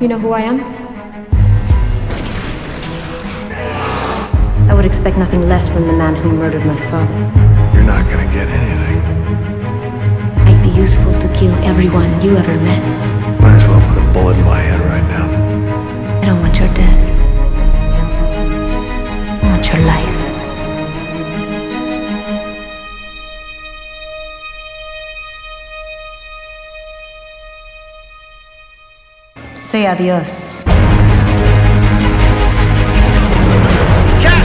You know who I am? I would expect nothing less from the man who murdered my father. You're not gonna get anything. I'd be useful to kill everyone you ever met. Might as well put a bullet in my head right now. I don't want your death. I want your life. Say adios.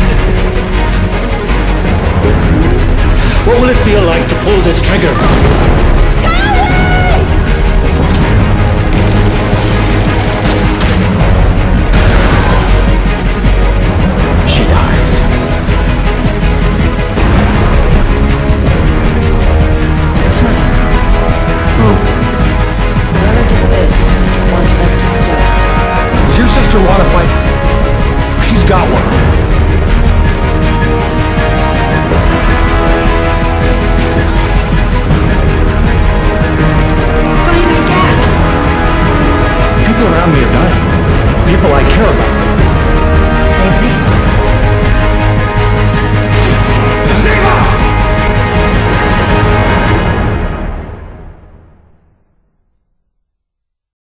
What will it feel like to pull this trigger?